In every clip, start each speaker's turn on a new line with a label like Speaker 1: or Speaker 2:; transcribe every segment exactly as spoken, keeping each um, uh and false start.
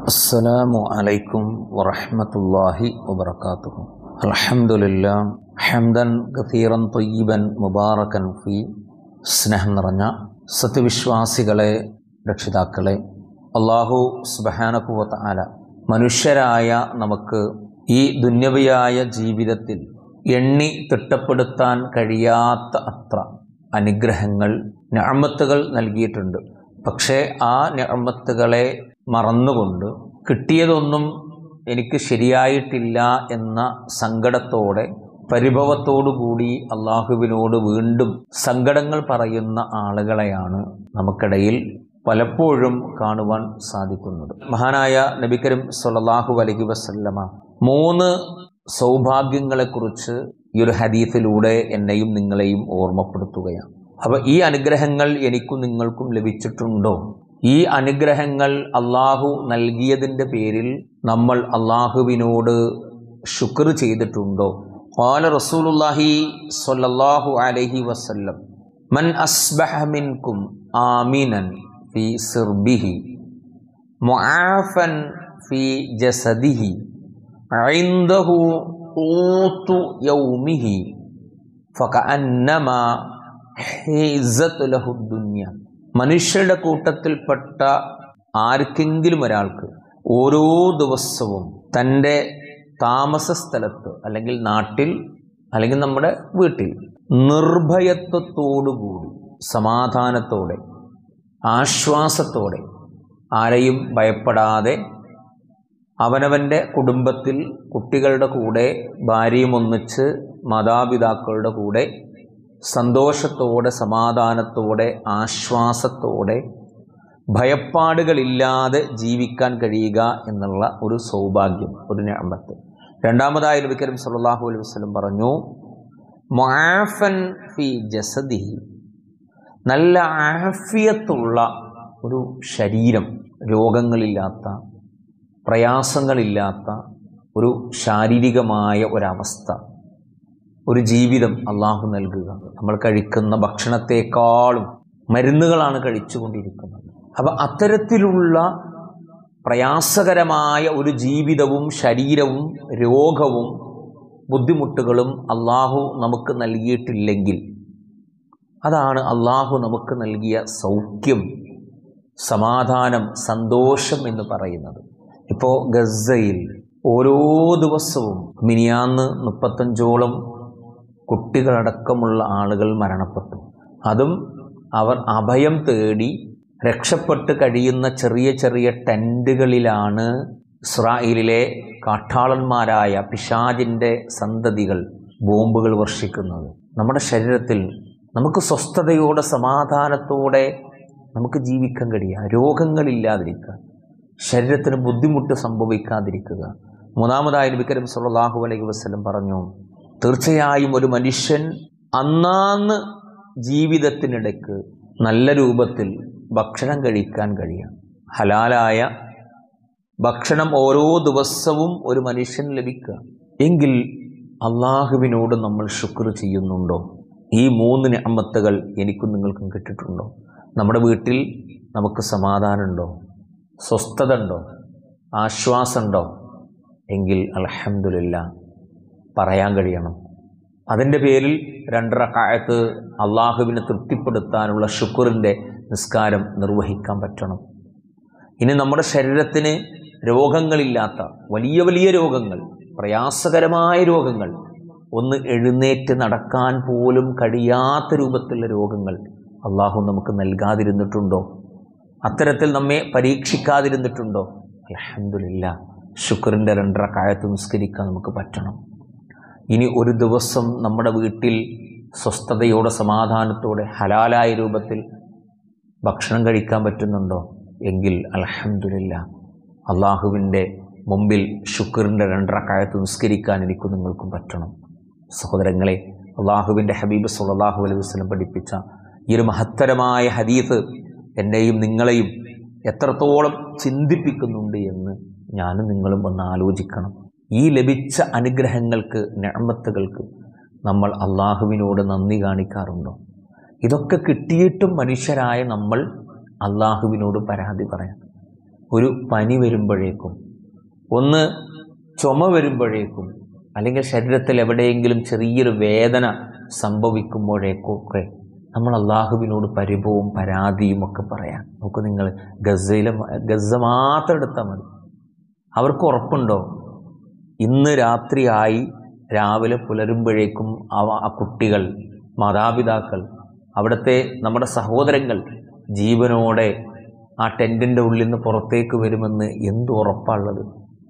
Speaker 1: അസ്സലാമു അലൈക്കും വറഹ്മത്തുള്ളാഹി വബറകാതുഹു. അൽഹംദുലില്ലാഹ് ഹംദൻ കസീറൻ ത്വയ്യിബൻ മുബാറകൻ ഫീ. സ്നേഹം നിറഞ്ഞ സത്യവിശ്വാസികളെ, രക്ഷിതാക്കളെ, അല്ലാഹു സുബ്ഹാനഹു വ തആല മനുഷ്യരായ നമുക്ക് ഈ ദുന്യവിയായ ജീവിതത്തിൽ എണ്ണി തിട്ടപ്പെടുത്താൻ കഴിയാത്ത അത്ര അനുഗ്രഹങ്ങൾ, നിഅമത്തുകൾ നൽകിയിട്ടുണ്ട്. പക്ഷേ ആ നിഅമത്തുകളെ മറന്നുകൊണ്ട് കിട്ടിയതൊന്നും എനിക്ക് ശരിയായിട്ടില്ല എന്ന സങ്കടത്തോടെ, പരിഭവത്തോടു കൂടി അള്ളാഹുവിനോട് വീണ്ടും സങ്കടങ്ങൾ പറയുന്ന ആളുകളെയാണ് നമുക്കിടയിൽ പലപ്പോഴും കാണുവാൻ സാധിക്കുന്നത്. മഹാനായ നബി കരീം സ്വല്ലല്ലാഹു അലൈഹി വസല്ലമ മൂന്ന് സൗഭാഗ്യങ്ങളെക്കുറിച്ച് ഈ ഒരു ഹദീസിലൂടെ എന്നെയും നിങ്ങളെയും ഓർമ്മപ്പെടുത്തുകയാണ്. അപ്പോൾ ഈ അനുഗ്രഹങ്ങൾ എനിക്കും നിങ്ങൾക്കും ലഭിച്ചിട്ടുണ്ടോ? ഈ അനുഗ്രഹങ്ങൾ അള്ളാഹു നൽകിയതിൻ്റെ പേരിൽ നമ്മൾ അള്ളാഹുവിനോട് ശുക്ർ ചെയ്തിട്ടുണ്ടോ? ഖാല റസൂലുള്ളാഹി സ്വല്ലല്ലാഹു അലൈഹി വസല്ലം, മൻ അസ്ബഹ മിൻകും ആമിനൻ ഫീ സിർബിഹി മുആഫൻ ഫീ ജസദിഹി ഇൻദഹു ഖൂതു യൗമിഹി ഫകഅന്നമാ ഹീസത് ലഹു ദുനിയ. മനുഷ്യരുടെ കൂട്ടത്തിൽപ്പെട്ട ആർക്കെങ്കിലും ഒരാൾക്ക് ഓരോ ദിവസവും തൻ്റെ താമസ സ്ഥലത്ത് അല്ലെങ്കിൽ നാട്ടിൽ അല്ലെങ്കിൽ നമ്മുടെ വീട്ടിൽ നിർഭയത്വത്തോടുകൂടി, സമാധാനത്തോടെ, ആശ്വാസത്തോടെ, ആരെയും ഭയപ്പെടാതെ അവനവൻ്റെ കുടുംബത്തിൽ കുട്ടികളുടെ കൂടെ, ഭാര്യയും ഒന്നിച്ച്, മാതാപിതാക്കളുടെ കൂടെ സന്തോഷത്തോടെ, സമാധാനത്തോടെ, ആശ്വാസത്തോടെ, ഭയപ്പാടുകളില്ലാതെ ജീവിക്കാൻ കഴിയുക എന്നുള്ള ഒരു സൗഭാഗ്യം, ഒരു നിഅമത്ത്. രണ്ടാമതായി നബി കരീം സ്വല്ലല്ലാഹു അലൈഹി വസല്ലം പറഞ്ഞു, മുആഫൻ ഫീ ജസദിഹി, നല്ല ആഫിയത്തുള്ള ഒരു ശരീരം, രോഗങ്ങളില്ലാത്ത, പ്രയാസങ്ങളില്ലാത്ത ഒരു ശാരീരികമായ ഒരവസ്ഥ, ഒരു ജീവിതം അള്ളാഹു നൽകുക. നമ്മൾ കഴിക്കുന്ന ഭക്ഷണത്തെക്കാളും മരുന്നുകളാണ് കഴിച്ചുകൊണ്ടിരിക്കുന്നത്. അപ്പം അത്തരത്തിലുള്ള പ്രയാസകരമായ ഒരു ജീവിതവും ശരീരവും രോഗവും ബുദ്ധിമുട്ടുകളും അള്ളാഹു നമുക്ക് നൽകിയിട്ടില്ലെങ്കിൽ, അതാണ് അള്ളാഹു നമുക്ക് നൽകിയ സൗഖ്യം, സമാധാനം, സന്തോഷം എന്ന് പറയുന്നത്. ഇപ്പോൾ ഗസയിൽ ഓരോ ദിവസവും മിനിയാന്ന് മുപ്പത്തഞ്ചോളം കുട്ടികളടക്കമുള്ള ആളുകൾ മരണപ്പെട്ടു. അതും അവർ അഭയം തേടി രക്ഷപ്പെട്ട് കഴിയുന്ന ചെറിയ ചെറിയ ടെൻറ്റുകളിലാണ് ഇസ്രായേലിലെ കാട്ടാളന്മാരായ പിശാചിൻ്റെ സന്തതികൾ ബോംബുകൾ വർഷിക്കുന്നത്. നമ്മുടെ ശരീരത്തിൽ നമുക്ക് സ്വസ്ഥതയോടെ, സമാധാനത്തോടെ നമുക്ക് ജീവിക്കാൻ കഴിയുക, രോഗങ്ങളില്ലാതിരിക്കുക, ശരീരത്തിന് ബുദ്ധിമുട്ട് സംഭവിക്കാതിരിക്കുക. മൂന്നാമതായി നബി കരീം സ്വല്ലല്ലാഹു അലൈഹി വസല്ലം പറഞ്ഞു, തീർച്ചയായും ഒരു മനുഷ്യൻ അന്നാന്ന് ജീവിതത്തിനിടയ്ക്ക് നല്ല രൂപത്തിൽ ഭക്ഷണം കഴിക്കാൻ കഴിയാം. ഹലാലായ ഭക്ഷണം ഓരോ ദിവസവും ഒരു മനുഷ്യന് ലഭിക്കുക എങ്കിൽ അള്ളാഹുവിനോട് നമ്മൾ ശുക്ർ ചെയ്യുന്നുണ്ടോ? ഈ മൂന്ന് നിഅമത്തുകൾ എനിക്കും നിങ്ങൾക്കും കിട്ടിയിട്ടുണ്ടോ? നമ്മുടെ വീട്ടിൽ നമുക്ക് സമാധാനമുണ്ടോ? സ്വസ്ഥത ഉണ്ടോ? ആശ്വാസമുണ്ടോ? എങ്കിൽ അൽഹംദുലില്ലാഹ് പറയാൻ കഴിയണം. അതിൻ്റെ പേരിൽ രണ്ട് റക്അത്ത് അള്ളാഹുവിനെ തൃപ്തിപ്പെടുത്താനുള്ള ശുക്റിൻ്റെ നിസ്കാരം നിർവഹിക്കാൻ പറ്റണം. ഇനി നമ്മുടെ ശരീരത്തിന് രോഗങ്ങളില്ലാത്ത, വലിയ വലിയ രോഗങ്ങൾ, പ്രയാസകരമായ രോഗങ്ങൾ, ഒന്ന് എഴുന്നേറ്റ് നടക്കാൻ പോലും കഴിയാത്ത രൂപത്തിലുള്ള രോഗങ്ങൾ അള്ളാഹു നമുക്ക് നൽകാതിരുന്നിട്ടുണ്ടോ? അത്തരത്തിൽ നമ്മെ പരീക്ഷിക്കാതിരുന്നിട്ടുണ്ടോ? അൽഹംദുലില്ലാഹ് ശുക്റിൻ്റെ രണ്ട് റക്അത്ത് നിസ്കരിക്കാൻ നമുക്ക് പറ്റണം. ഇനി ഒരു ദിവസം നമ്മുടെ വീട്ടിൽ സ്വസ്ഥതയോടെ, സമാധാനത്തോടെ, ഹലാലായ രൂപത്തിൽ ഭക്ഷണം കഴിക്കാൻ പറ്റുന്നുണ്ടോ? എങ്കിൽ അൽഹംദുലില്ലാഹ് അള്ളാഹുവിൻ്റെ മുമ്പിൽ ശുക്റിൻ്റെ രണ്ട് റക്അത്ത് നിസ്കരിക്കാൻ എനിക്കും നിങ്ങൾക്കും പറ്റണം. സഹോദരങ്ങളെ, അള്ളാഹുവിൻ്റെ ഹബീബ് സ്വല്ലല്ലാഹു അലൈഹി വസല്ലം പഠിപ്പിച്ച ഈ ഒരു മഹത്തരമായ ഹദീസ് എന്നെയും നിങ്ങളെയും എത്രത്തോളം ചിന്തിപ്പിക്കുന്നുണ്ട് എന്ന് ഞാനും നിങ്ങളും ഒന്ന് ആലോചിക്കണം. ഈ ലഭിച്ച അനുഗ്രഹങ്ങൾക്ക്, നിഅമത്തുകൾക്ക് നമ്മൾ അള്ളാഹുവിനോട് നന്ദി കാണിക്കാറുണ്ടോ? ഇതൊക്കെ കിട്ടിയിട്ടും മനുഷ്യരായ നമ്മൾ അള്ളാഹുവിനോട് പരാതി പറയാം. ഒരു പനി വരുമ്പോഴേക്കും, ഒന്ന് ചുമ വരുമ്പോഴേക്കും, അല്ലെങ്കിൽ ശരീരത്തിൽ എവിടെയെങ്കിലും ചെറിയൊരു വേദന സംഭവിക്കുമ്പോഴേക്കൊക്കെ നമ്മൾ അള്ളാഹുവിനോട് പരിഭവവും പരാതിയും ഒക്കെ പറയാം. നമുക്ക് നിങ്ങൾ ഗസയിലെ ഗസ മാത്രം എടുത്താൽ മതി. അവർക്ക് ഉറപ്പുണ്ടോ ഇന്ന് രാത്രിയായി രാവിലെ പുലരുമ്പോഴേക്കും അവ ആ കുട്ടികൾ, മാതാപിതാക്കൾ, അവിടുത്തെ നമ്മുടെ സഹോദരങ്ങൾ ജീവനോടെ ആ ടെൻറ്റിൻ്റെ ഉള്ളിൽ നിന്ന് പുറത്തേക്ക് വരുമെന്ന് എന്ത് ഉറപ്പാണുള്ളത്?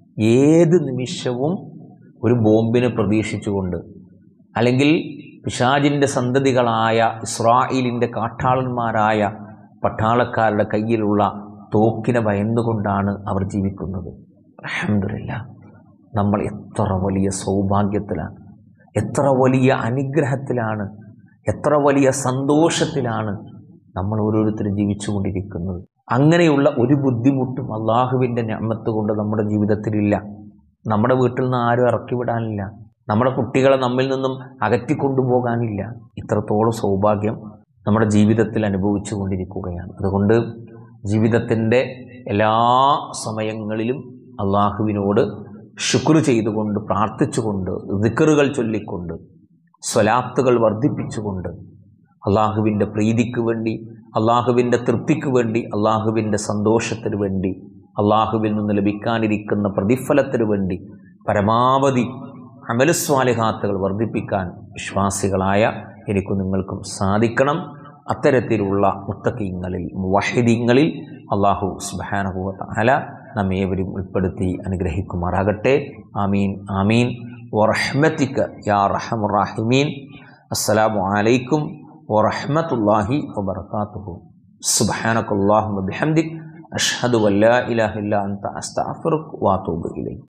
Speaker 1: ഏത് നിമിഷവും ഒരു ബോംബിനെ പ്രതീക്ഷിച്ചുകൊണ്ട്, അല്ലെങ്കിൽ പിശാചിൻ്റെ സന്തതികളായ ഇസ്രായേലിൻ്റെ കാട്ടാളന്മാരായ പട്ടാളക്കാരുടെ കയ്യിലുള്ള തോക്കിനെ ഭയന്നുകൊണ്ടാണ് അവർ ജീവിക്കുന്നത്. അൽഹംദുലില്ലാഹ്, നമ്മൾ എത്ര വലിയ സൗഭാഗ്യത്തിലാണ്, എത്ര വലിയ അനുഗ്രഹത്തിലാണ്, എത്ര വലിയ സന്തോഷത്തിലാണ് നമ്മൾ ഓരോരുത്തരും ജീവിച്ചു കൊണ്ടിരിക്കുന്നത്. അങ്ങനെയുള്ള ഒരു ബുദ്ധിമുട്ടും അള്ളാഹുവിൻ്റെ നിഅമത്ത് കൊണ്ട് നമ്മുടെ ജീവിതത്തിലില്ല. നമ്മുടെ വീട്ടിൽ നിന്ന് ആരും ഇറക്കി വിടാനില്ല, നമ്മുടെ കുട്ടികളെ നമ്മിൽ നിന്നും അകറ്റിക്കൊണ്ടുപോകാനില്ല. ഇത്രത്തോളം സൗഭാഗ്യം നമ്മുടെ ജീവിതത്തിൽ അനുഭവിച്ചു കൊണ്ടിരിക്കുകയാണ്. അതുകൊണ്ട് ജീവിതത്തിൻ്റെ എല്ലാ സമയങ്ങളിലും അള്ളാഹുവിനോട് ശുക്ർ ചെയ്തുകൊണ്ട്, പ്രാർത്ഥിച്ചുകൊണ്ട്, ദിക്റുകൾ ചൊല്ലിക്കൊണ്ട്, സ്വലാത്തുകൾ വർദ്ധിപ്പിച്ചുകൊണ്ട്, അള്ളാഹുവിൻ്റെ പ്രീതിക്ക് വേണ്ടി, അള്ളാഹുവിൻ്റെ തൃപ്തിക്ക് വേണ്ടി, അള്ളാഹുവിൻ്റെ സന്തോഷത്തിന് വേണ്ടി, അള്ളാഹുവിൽ നിന്ന് ലഭിക്കാനിരിക്കുന്ന പ്രതിഫലത്തിന് വേണ്ടി പരമാവധി അമലുസ്വാലിഹാത്തുകൾ വർദ്ധിപ്പിക്കാൻ വിശ്വാസികളായ എനിക്കും നിങ്ങൾക്കും സാധിക്കണം. അത്തരത്തിലുള്ള മുത്തഖീങ്ങളിൽ, മുവഹിദീങ്ങളിൽ അള്ളാഹു സുബ്ഹാനഹു വ തആല നമ്മേവരും ഉൾപ്പെടുത്തി അനുഗ്രഹിക്കുമാറാകട്ടെ. ആമീൻ ആമീൻ. വറഹ്മതിക യാ അർഹമർ റഹീമീൻ. അസ്സലാമു അലൈക്കും വറഹ്മത്തുള്ളാഹി വബറകാതുഹു. സുബ്ഹാനകല്ലാഹുമ്മ ബിഹംദിക അഷ്ഹദു അൻ ലാ ഇലാഹ ഇല്ലാ അൻത അസ്തഗ്ഫിറുക വ അതൂബു ഇലൈക്.